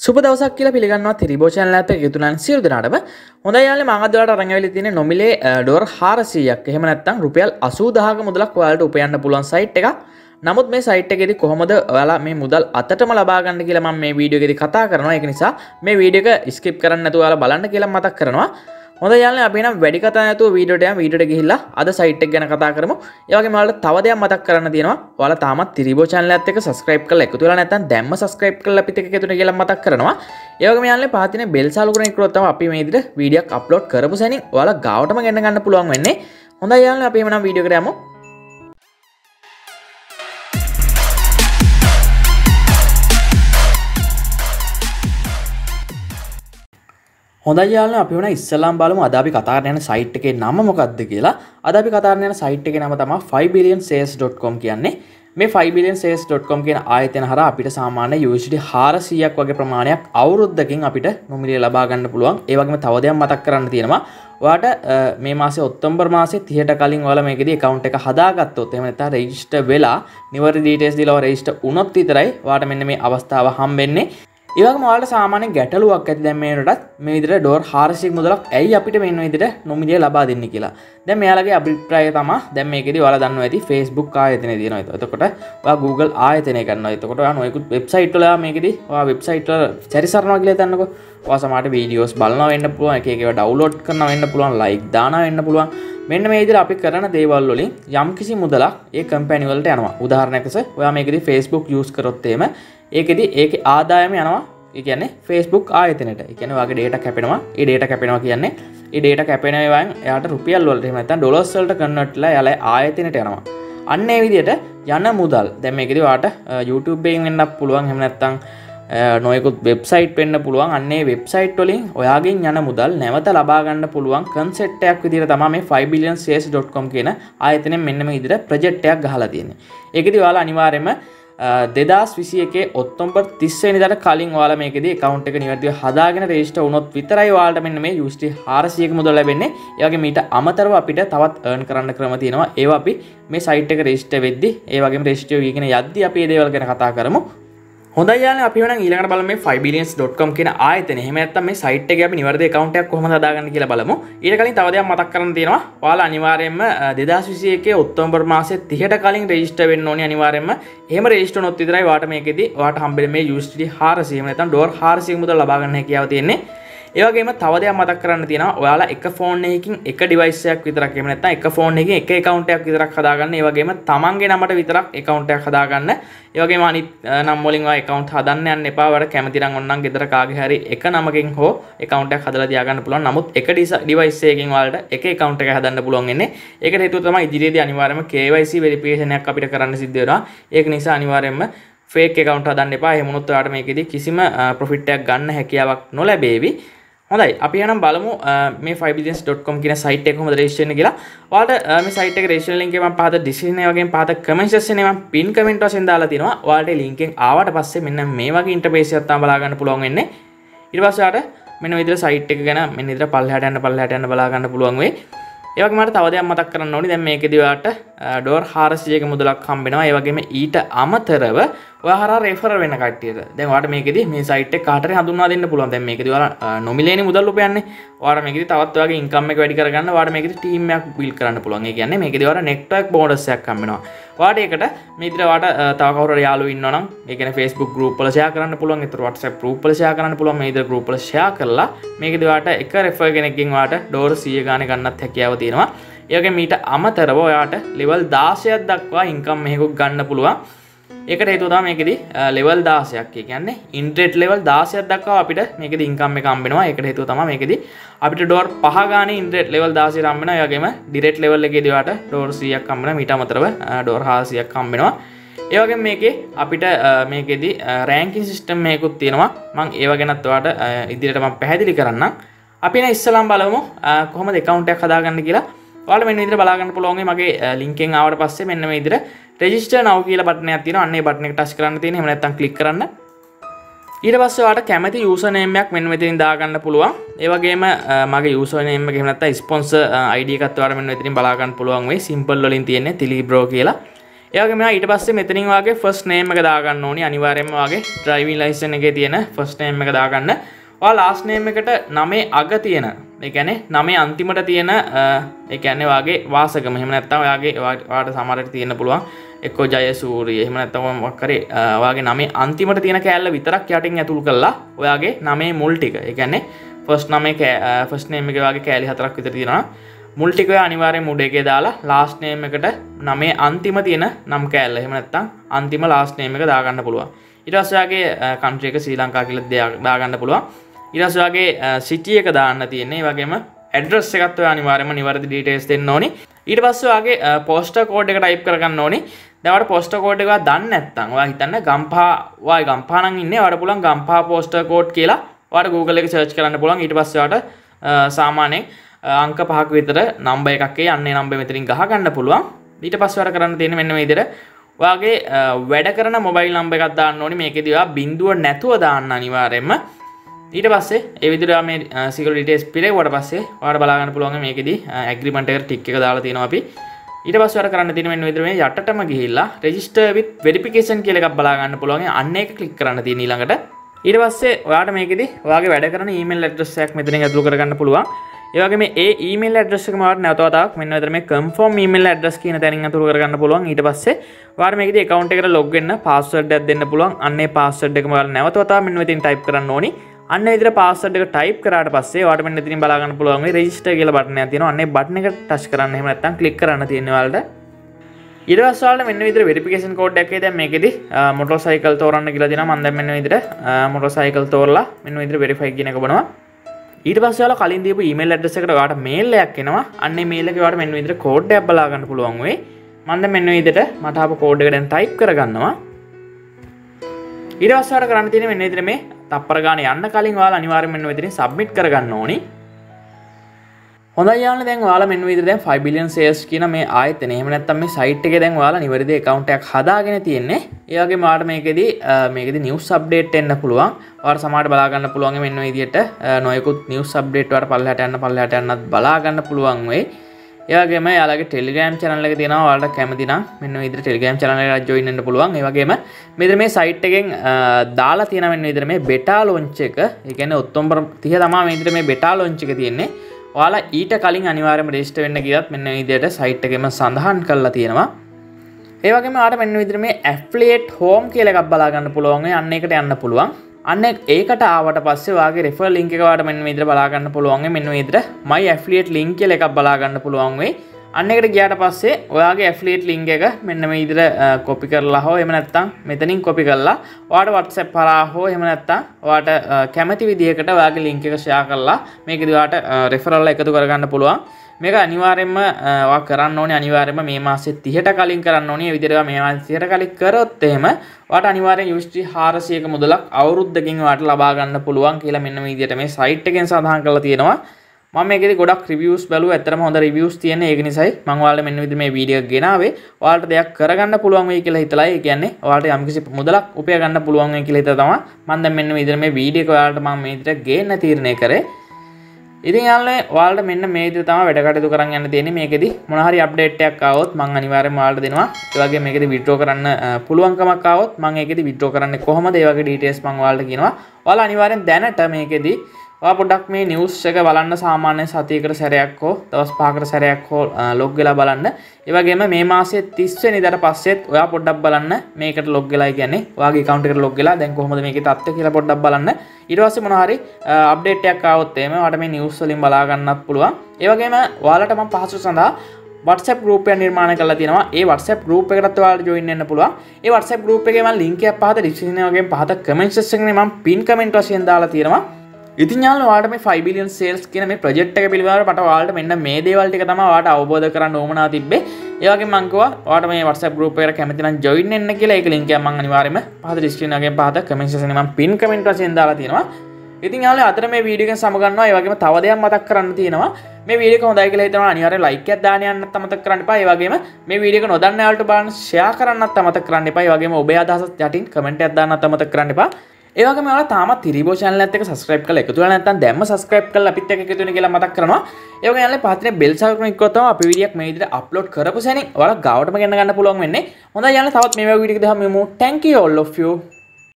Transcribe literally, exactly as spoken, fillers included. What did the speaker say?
සුබ දවසක් කියලා පිළිගන්නවා තිරිබෝ channel එකත් එක්ක එකතුනන් සියලු දෙනාටම. හොඳයි යාළුවනේ මම අද ඔයාලට අරන් ඇවිල්ලා තියෙන්නේ නොමිලේ ඩොලර් හාරසීයක් එහෙම නැත්නම් රුපියල් අසූ දහයක මුදලක් ඔයාලට උපයන්න පුළුවන් සයිට් එකක්. නමුත් මේ සයිට් එකේදී කොහොමද ඔයාලා මේ මුදල් අතටම ලබා ගන්න කියලා මම මේ වීඩියෝ එකේදී කතා කරනවා. ඒක නිසා මේ වීඩියෝ එක ස්කිප් කරන්න නැතුව ඔයාලා බලන්න කියලා මතක් කරනවා. හොඳයි යාළුවනේ අපි නම් වැඩි කතා නැතුව වීඩියෝට යමු. වීඩියෝට ගිහිල්ලා අද සයිට් එක ගැන කතා කරමු. ඒ වගේම ඔයාලට තව දෙයක් මතක් කරන්න තියෙනවා. ඔයාලා තාමත් තිරිබෝ channel එකත් එක්ක subscribe කරලා එකතු වෙලා නැත්නම් දැම්ම subscribe කරලා අපිත් එක්ක එකතු වෙන්න කියලා මතක් කරනවා. ඒ වගේම යාළුවනේ පහතින් බෙල් සාලු කරන එක කරොත් තමයි අපි මේ විදිහට වීඩියෝක් අප්ලෝඩ් කරපු සැනින් ඔයාලා ගාවටම ගෙන්න ගන්න පුළුවන් වෙන්නේ. හොඳයි යාළුවනේ අපි එහෙනම් වීඩියෝ එකට යමු. හොඳයි යාළුවනේ අපි වුණා ඉස්සෙල්ලාම බලමු අද අපි කතා කරන යන සයිට් එකේ නම මොකක්ද කියලා. අද අපි කතා කරන යන සයිට් එකේ නම තමයි five billion shares dot com කියන්නේ. මේ five billion shares dot com කියන ආයතන හරහා අපිට සාමාන්‍ය U S D හාරසීයක් වගේ ප්‍රමාණයක් අවුරුද්දකින් අපිට නොමිලේ ලබා ගන්න පුළුවන්. ඒ වගේම තව දෙයක් මතක් කරන්න තියෙනවා. ඔයාට මේ මාසේ ඔක්තෝබර් මාසේ තිහට කලින් ඔයාලා මේකෙදී account එක හදාගත්තොත් එහෙම නැත්නම් register වෙලා නිවැරදි details දීලා register වුණොත් විතරයි ඔයාට මෙන්න මේ අවස්ථාව හම්බෙන්නේ. ඒ වගේම ඔයාලට සාමාන්‍ය ගැටලුවක් ඇති දැන් මේ වෙනටත් මේ විදිහට ඩොලර් හාරසීයක් මුදලක් ඇයි අපිට මෙන්න විදිහට නොමිලේ ලබා දෙන්නේ කියලා. දැන් මෙයාලගේ අභිප්‍රාය තමයි දැන් මේකෙදි ඔයාලා දන්නවා ඇති Facebook ආයතනය තියෙනවා. එතකොට ඔයා Google ආයතනය කරනවා. එතකොට ඔයා නොයෙකුත් වෙබ්සයිට් වල මේකෙදි ඔයා වෙබ්සයිට් වල සැරිසරනවා කියලා හිතන්නකෝ. ඔයා සමහරට වීඩියෝස් බලනවා වෙන්න පුළුවන්. එක එක ඒවා ඩවුන්ලෝඩ් කරනවා වෙන්න පුළුවන්. ලයික් දානවා වෙන්න පුළුවන්. මෙන්න මේ විදිහට අපි කරන දේවල් වලින් යම්කිසි මුදලක් ඒ කම්පැනි වලට යනවා. උදාහරණයක් ලෙස ඔයා මේකෙදි Facebook use කරොත් එහෙම ඒකෙදි ඒකේ ආදායම යනවා. ඒ කියන්නේ Facebook ආයතනයට. ඒ කියන්නේ ඔයාගේ data කැපෙනවා. ඒ data කැපෙනවා කියන්නේ ඒ data කැපෙන ඒවායින් එයාට රුපියල් වලට එහෙම නැත්නම් ඩොලර්ස් වලට කන්වර්ට් වෙලා එයාලා ආයතනයට යනවා. අන්න ඒ විදිහට යන මුදල් දැන් මේකෙදි ඔයාට YouTube එකෙන් වෙන්නත් පුළුවන්. එහෙම නැත්නම් නොයෙකුත් වෙබ්සයිට් වෙන්න පුළුවන්. අන්න ඒ වෙබ්සයිට් වලින් ඔයාගෙන් යන මුදල් නැවත ලබා ගන්න පුළුවන් කන්සෙප්ට් එකක් විදිහට තමයි මේ five billion shares dot com කියන ආයතනයෙන් මෙන්න මේ විදිහට ප්‍රොජෙක්ට් එකක් ගහලා තියෙන්නේ. ඒකෙදි ඔයාලා අනිවාර්යයෙන්ම දෙදාස් විසි එකේ ඔක්තෝබර් තිස් වෙනිදාට කලින් ඔයාලා මේකෙදී account එක නිවැරදිව හදාගෙන register වුණොත් විතරයි ඔයාලට මෙන්න මේ U S D හාරසීයක මුදල් ලැබෙන්නේ. ඒ වගේම ඊට අමතරව අපිට තවත් earn කරන්න ක්‍රම තියෙනවා. ඒවා අපි මේ site එක register වෙද්දී ඒ වගේම register වීගෙන යද්දී අපි මේ දේවල් ගැන කතා කරමු. හොඳයි යාළුවනේ අපි වෙනන් ඊළඟට බලමු මේ five billion dot com කියන ආයතනය. එහෙම නැත්නම් මේ site එකේ අපි නිවැරදි account එකක් කොහොමද හදාගන්නේ කියලා බලමු. ඊට කලින් තව දෙයක් මතක් කරන්න තියෙනවා. ඔයාලා අනිවාර්යයෙන්ම දෙදාස් විසි එකේ ඔක්තෝබර් මාසේ තිහට කලින් register වෙන්න ඕනේ අනිවාර්යයෙන්ම. එහෙම register වුණොත් විතරයි ඔයාට මේකෙදි ඔයාට හම්බෙන්නේ මේ U S D හාරසීය එහෙම නැත්නම් ඩොලර් හාරසීය මුදල් ලබා ගන්න හැකියාව තියෙන්නේ. ඒ වගේම තව දෙයක් මතක් කරන්න තියෙනවා. ඔයාලා එක ෆෝන් එකකින් එක ඩිවයිස් එකක් විතරක් එහෙම නැත්නම් එක ෆෝන් එකකින් එක account එකක් විතරක් හදාගන්න. ඒ වගේම තමන්ගේ නමට විතරක් account එකක් හදාගන්න. ඒ වගේම අනිත් නම් වලින් ඔය account හදන්න යන්න එපා. ඔයාලා කැමති නම් ඕනනම් ගෙදර කාගේ හරි එක නමකින් හෝ account එකක් හදලා තියාගන්න පුළුවන්. නමුත් එක ඩිවයිස් එකකින් ඔයාලට එක account එකක් හදන්න පුළුවන් වෙන්නේ. ඒකට හේතුව තමයි ඉදිරියේදී අනිවාර්යයෙන්ම K Y C verification එකක් අපිට කරන්න සිද්ධ වෙනවා. ඒක නිසා අනිවාර්යයෙන්ම fake account හදන්න එපා. එහෙම වුණොත් ඔයාලට මේකෙදි කිසිම profit එකක් ගන්න හැකියාවක් නොලැබේවි. හොඳයි අපි එහෙනම් බලමු මේ five billion dot com කියන site එක කොහොමද register වෙන්නේ කියලා. ඔයාලට මේ site එකේ register link එක මම පහත description එකේ වගේම පහත comment section එකේ මම pin comment වශයෙන් දාලා තිනවා. ඔයාලට link එකෙන් ආවට පස්සේ මෙන්න මේ වගේ interface එකක් තමයි බලා ගන්න පුළුවන් වෙන්නේ. ඊට පස්සේ ඔයාලට මෙන්න මේ විදිහට site එක ගැන මෙන්න විදිහට පල්ලෙහාට යන්න පල්ලෙහාට යන්න බලා ගන්න පුළුවන් වෙයි. ඒ වගේම මට තව දෙයක් මතක් කරන්න ඕනි. දැන් මේකෙදි ඔයාලට ඩොලර් හාරසීයක මුදලක් හම්බ වෙනවා. ඒ වගේම ඊට අමතරව ඔයා හරහා රෙෆර් වෙන කට්ටියට දැන් ඔයාලට මේකෙදි මේ සයිට් එක කාටරි හඳුන්වා දෙන්න පුළුවන්. දැන් මේකෙදි ඔයාලා නොමිලේනේ මුදල් උපයන්නේ. ඔයාලා මේකෙදි තවත් ඔයාගේ ඉන්කම් එක වැඩි කරගන්න ඔයාලා මේකෙදි ටීම් එකක් බිල්ඩ් කරන්න පුළුවන්. ඒ කියන්නේ මේකෙදි ඔයාලා නෙට්වර්ක් බෝනස් එකක් හම්බ වෙනවා. ඔයාලට ඒකට මේ විදිහට ඔයාලට තව කවුරු හරි යාළුවෝ ඉන්නවා නම් ඒ කියන්නේ Facebook group වල share කරන්න පුළුවන්. ඒතර WhatsApp group වල share කරන්න පුළුවන්. මේ විදිහට group වල share කරලා මේකෙදි ඔයාලට එක රෙෆර් කෙනෙක්ගෙන් ඔයාලට ඩොලර් සීය ගාණක් ගන්නත් හැකියාව තියෙනවා. ඒ වගේම ඊට අමතරව ඔයාලට level දාසයක් දක්වා ඉන්කම් මෙහෙකුත් ගන්න පුළුවන්. ඒකට හේතුව තමයි මේකෙදි level දාසයක්. ඒ කියන්නේ interest level දාසයක් දක්වා අපිට මේකෙදි ඉන්කම් එක හම්බ වෙනවා. ඒකට හේතුව තමයි මේකෙදි අපිට ඩොලර් පහ ගානේ interest level දාසයක් හම්බ වෙනවා. ඒ වගේම direct level එකේදී ඔයාලට ඩොලර් සීයක් හම්බ වෙනවා. ඊට අමතරව ඩොලර් හාරසීයක් හම්බ වෙනවා. ඒ වගේම මේකේ අපිට මේකෙදි ranking system එකකුත් තියෙනවා. මම ඒව ගැනත් ඔයාලට ඉදිරියට මම පැහැදිලි කරන්නම්. අපි නේ ඉස්සලාම් බලමු කොහොමද account එකක් හදාගන්න කියලා. ඔයාලා මෙන්න විදිහට බලා ගන්න පුළුවන් මගේ link එකෙන් ආවට පස්සේ මෙන්න මේ විදිහට register now කියලා බටන් එකක් තියෙනවා. අන්න ඒ බටන් එක touch කරන්න තියෙනවා. එහෙම නැත්නම් click කරන්න. ඊට පස්සේ ඔයාලට කැමති user name එකක් මෙන්න මෙතනින් දා ගන්න පුළුවන්. ඒ වගේම මගේ user name එක එහෙම නැත්නම් sponsor I D එකත් ඔයාලට මෙන්න මෙතනින් බලා ගන්න පුළුවන් වෙයි. simple වලින් තියෙන්නේ tilibro කියලා. ඒ වගේම ඊට පස්සේ මෙතනින් වාගේ ෆස්ට් නේම් එක දාගන්න ඕනි. අනිවාර්යයෙන්ම වාගේ ඩ්‍රයිවිං ලයිසන් එකේ තියෙන ෆස්ට් නේම් එක දාගන්න. ඔයා ලාස්ට් නේම් එකට නමේ අග තියෙන, ඒ කියන්නේ නමේ අන්තිමට තියෙන ඒ කියන්නේ වාගේ වාසගම. එහෙම නැත්නම් ඔයාගේ ඔයාට සමහරට තියෙන්න පුළුවන් එක්කෝ ජයසූරිය. එහෙම නැත්නම් මොකක් කරේ ඔයාගේ නමේ අන්තිමට තියෙන කෑල්ල විතරක් යටින් ඇතුල් කරලා ඔයාගේ නමේ මුල් ටික, ඒ කියන්නේ ෆස්ට් නමේ ෆස්ට් නේම් එකේ වාගේ කෑලි හතරක් විතර තියෙනවා. මුල් ටික ඔය අනිවාර්යෙන් මුඩ එකේ දාලා ලාස්ට් නේම් එකට නමේ අන්තිම තියෙන නම් කෑල්ල. එහෙම නැත්නම් අන්තිම ලාස්ට් නේම් එක දාගන්න පුළුවන්. ඊට පස්සේ ඔයාගේ කන්ට්‍රි එක ශ්‍රී ලංකා කියලා දාගන්න පුළුවන්. ඊට පස්සේ ඔයාගේ සිටි එක දාන්න තියෙන්නේ. ඒ වගේම ඇඩ්‍රස් එකත් ඔයා අනිවාර්යයෙන්ම නිවැරදි ඩීටේල්ස් දෙන්න ඕනි. ඊට පස්සේ ඔයාගේ පෝස්ටල් කෝඩ් එක ටයිප් කරගන්න ඕනි. දැන් ඔයාට පෝස්ටල් කෝඩ් එක ඔයා දන්නේ නැත්නම් ඔයා හිතන්න ගම්පහ ඔයා ගම්පහ නම් ඉන්නේ ඔයාට පුළුවන් ගම්පහ පෝස්ටල් කෝඩ් කියලා ඔයාට Google එකේ සර්ච් කරන්න පුළුවන්. ඊට පස්සේ ඔයාට සාමාන්‍යයෙන් අංක පහක විතර නම්බර් එකක් ඒ යන්නේ නම්බර් මෙතනින් ගහ ගන්න පුළුවන්. ඊට පස්සේ ඔයාලා කරන්න තියෙන්නේ මෙන්න මේ විදිහට ඔයාගේ වැඩ කරන මොබයිල් නම්බර් එකක් දාන්න ඕනේ. මේකේදී ඔයා බිංදුව නැතුව දාන්න අනිවාර්යයෙන්ම. ඊට පස්සේ ඒ විදිහට ඔයා මේ සිකියුරිටි ඩීටේල්ස් පිරෙවුවට පස්සේ ඔයාලා බලා ගන්න පුළුවන් මේකේදී ඇග්‍රීමන්ට් එකට ටික් එක දාලා තියෙනවා අපි. ඊට පස්සේ ඔයාලා කරන්න තියෙන්නේ මෙන්න විදිහට මේ යටටම ගිහිල්ලා රෙජිස්ටර් විත් වෙරිෆිකේෂන් කියලා එකක් බලා ගන්න පුළුවන්. අන්න ඒක ක්ලික් කරන්න තියෙන ඊළඟට. ඊට පස්සේ ඔයාට මේකේදී ඔයාගේ වැඩ කරන ඊමේල් ඇඩ්‍රස් එකක් මෙතනින් ඇතුළු කරගන්න පුළුවන්. ඒ වගේම ඒ ඊමේල් ඇඩ්‍රස් එක මාවට නැවත වතාවක් මෙන්න මෙතන මේ confirm email address කියන තැනින් අතුරු කරගන්න පුළුවන්. ඊට පස්සේ ඔයාලා මේකේදී account එකට log වෙන්න password එකක් දෙන්න පුළුවන්. අන්න ඒ password එක ඔයාලා නැවත වතාවක් මෙන්න මෙතනින් type කරන්න ඕනි. අන්න ඒ විදිහට password එක type කරාට පස්සේ ඔයාලට මෙන්න මෙතනින් බලා ගන්න පුළුවන් මේ register කියලා බටන් එකක් තියෙනවා. අන්න ඒ බටන් එක touch කරන්න. එහෙම නැත්නම් click කරන්න තියෙනවා ඔයාලට. ඊට පස්සේ ඔයාලට මෙන්න විදිහට verification code එකක් දැන් මේකේදී motorcycle තෝරන්න කියලා දෙනවා. මම දැන් මෙන්න විදිහට motorcycle තෝරලා මෙන්න විදිහට verify කියන එක බනවා. ඊට පස්සේ ඔයාලා කලින් දීපු ඊමේල් ඇඩ්‍රස් එකට ඔයාලට මේල් එකක් එනවා. අන්න ඒ මේල් එකේ ඔයාලට මෙන්න විදිහට කෝඩ් එකක් බලා ගන්න පුළුවන් වෙයි. මම දැන් මෙන්න විදිහට මට ආපු කෝඩ් එක දැන් ටයිප් කරගන්නවා. ඊට පස්සේ ඔයාලට කරන්න තියෙන්නේ මෙන්න විදිහට මේ තප්පර ගාන යන්න කලින් ඔයාලා අනිවාර්යයෙන් මෙන්න විදිහට සබ්මිට් කරගන්න ඕනි. හොඳයි යාළුවනේ දැන් ඔයාලා මෙන්න විදිහට දැන් five billion sales කියන මේ ආයතනය එහෙම නැත්නම් මේ site එකේ දැන් ඔයාලා නිවැරදි account එකක් හදාගෙන තියෙන්නේ. ඒ වගේම ඔයාලට මේකෙදි මේකෙදි news update එන්න පුළුවන්. ඔයාලට සමහරට බලා ගන්න පුළුවන් මෙන්න මේ විදිහට නොයෙකුත් news update ඔයාලට පල්ලෙහාට යන්න පල්ලෙහාට යන්නත් බලා ගන්න පුළුවන් වෙයි. ඒ වගේම යාළුවගේ Telegram channel එක තියෙනවා. ඔයාලට කැමති නම් මෙන්න මේ විදිහට Telegram channel එකට join වෙන්න පුළුවන්. ඒ වගේම මෙතන මේ site එකෙන් දාලා තියෙන මෙන්න විදිහට මේ beta launch එක. ඒ කියන්නේ ඔක්තෝබර් තිහ තමයි මේ විදිහට මේ beta launch එක තියෙන්නේ. ඔයාලා ඊට කලින් අනිවාර්යයෙන්ම රෙජිස්ටර් වෙන්න ගියත් මෙන්න මේ විදිහට සයිට් එකේම සඳහන් කරලා තියෙනවා. ඒ වගේම ඔයාලට මෙන්න විදිහට මේ affiliate home කියලා එකක් බලා ගන්න පුළුවන්. ඒ අන්න ඒකට යන්න පුළුවන්. අන්න ඒකට ආවට පස්සේ ඔයාගේ refer link එක ඔයාලට මෙන්න මේ විදිහට බලා ගන්න පුළුවන්. මෙන්න මේ විදිහට my affiliate link කියලා එකක් බලා ගන්න පුළුවන් වෙයි. අන්න එකට ගියාට පස්සේ ඔයාගේ affiliate link එක මෙන්න මේ විදිහට copy කරලා හෝ එහෙම නැත්නම් මෙතනින් copy කරලා ඔයාට WhatsApp කරා හෝ එහෙම නැත්නම් ඔයාට කැමති විදිහකට ඔයාගේ link එක share කරලා මේකදී ඔයාට referral එකතු කරගන්න පුළුවන්. මේක අනිවාර්යයෙන්ම ඔයා කරන්න ඕනේ අනිවාර්යයෙන්ම මේ මාසේ තිහට කලින් කරන්න ඕනේ. ඒ විදිහට මේ මාසේ තිහට කලින් කරොත් එහෙම ඔයාට අනිවාර්යෙන් U S D හාරසියක මුදලක් අවුරුද්දකින් ඔයාට ලබා ගන්න පුළුවන් කියලා මෙන්න මේ විදිහට මේ site එකෙන් සඳහන් කරලා තියෙනවා. මම මේකේදී ගොඩක් රිවිව්ස් බැලුවා. ඇත්තටම හොඳ රිවිව්ස් තියෙන. ඒක නිසායි මම ඔයාලට මෙන්න විදිහට මේ වීඩියෝ එක ගෙනාවේ. ඔයාලට දෙයක් කරගන්න පුළුවන් වෙයි කියලා හිතලායි. ඒ කියන්නේ ඔයාලට යම්කිසි මුදලක් උපය ගන්න පුළුවන් වෙයි කියලා හිතලා තමයි මම දැන් මෙන්න මේ විදිහට මේ වීඩියෝ එක ඔයාලට මම මේ විදිහට ගේන්න තීරණය කරේ. ඉතින් යාළුවනේ ඔයාලට මෙන්න මේ විදිහට තමයි වැඩ කටයුතු කරන් යන්න තියෙන්නේ. මේකෙදි මොන හරි අප්ඩේට් එකක් ආවොත් මම අනිවාර්යෙන්ම ඔයාලට දෙනවා. ඒ වගේම මේකෙදි විත්ඩ්‍රෝ කරන්න පුළුවන්කමක් ආවොත් මම ඒකෙදි විත්ඩ්‍රෝ කරන්නේ කොහොමද? ඒ වගේ ඩීටේල්ස් මම ඔයාලට කියනවා. ඔයාලා අනිවාර්යෙන් දැනට මේකෙදි ඔයා පොඩ්ඩක් මේ නිවුස් එක බලන්න සාමාන්‍ය සතියකට සැරයක් හෝ දවස් පහකට සැරයක් හෝ ලොග් වෙලා බලන්න. ඒ වගේම මේ මාසයේ තිස් වෙනිදාට පස්සෙත් ඔයා පොඩ්ඩක් බලන්න මේකට ලොග් වෙලා කියන්නේ ඔයාගේ account එකට ලොග් වෙලා දැන් කොහොමද මේකේ තත්ත්වය කියලා පොඩ්ඩක් බලන්න. ඊට පස්සේ මොනවා හරි අප්ඩේට් එකක් ආවොත් එහෙම ඔයාලට මේ නිවුස් වලින් බලා ගන්නත් පුළුවන්. ඒ වගේම ඔයාලට මම පහසු සඳහා WhatsApp group එක නිර්මාණය කරලා තියෙනවා. ඒ WhatsApp group එකටත් ඔයාලට join වෙන්න පුළුවන්. ඒ WhatsApp group එකේ මම link එකක් පහත description එකේ වගේම පහත comment section එකේ මම pin comment වශයෙන් දාලා තියෙනවා. ඉතින් යාළුවෝ ඔයාලට මේ five billion sales කියන මේ project එක පිළිබඳව මට ඔයාලට මෙන්න මේ දේවල් ටික තමයි ඔයාලට අවබෝධ කරගන්න ඕමනා තිබ්බේ. ඒ වගේම මම කිව්වා ඔයාලට මේ WhatsApp group එකට කැමති නම් join වෙන්න කියලා. ඒක link එක මම අනිවාර්යයෙන්ම පහත description එකේ පහත comment section එකේ මම pin comment වශයෙන් දාලා තියෙනවා. ඉතින් යාළුවෝ අතර මේ වීඩියෝ එකෙන් සමගන්නවා. ඒ වගේම තව දෙයක් මතක් කරන්න තියෙනවා. මේ වීඩියෝ එක හොඳයි කියලා හිතනවා අනිවාර්යයෙන් like එකක් දාන්න යන්නත් අමතක කරන්න එපා. ඒ වගේම මේ වීඩියෝ එක නොදන්න අයවලට බලන්න share කරන්නත් අමතක කරන්න එපා. ඒ වගේම ඔබේ අදහසත් යටින් comment එකක් දාන්නත් අමතක කරන්න එපා. ඒ වගේම ඔයාලා තාමත් තිරිබෝ channel එකත් එක්ක subscribe කරලා එකතු වෙලා නැත්නම් දැම්ම subscribe කරලා අපිත් එක්ක එකතු වෙන්න කියලා මතක් කරනවා. ඒ වගේම යාළුවනේ පහතින් bell icon එක click කරලා අපි වීඩියෝක් මේ විදිහට upload කරපු සැනින් ඔයාලා ගාවටම ගෙන්න ගන්න පුළුවන් වෙන්නේ. හොඳයි යාළුවනේ තවත් මේ වගේ වීඩියෝ එකක් දෙහම මෙමු. Thank you all of you.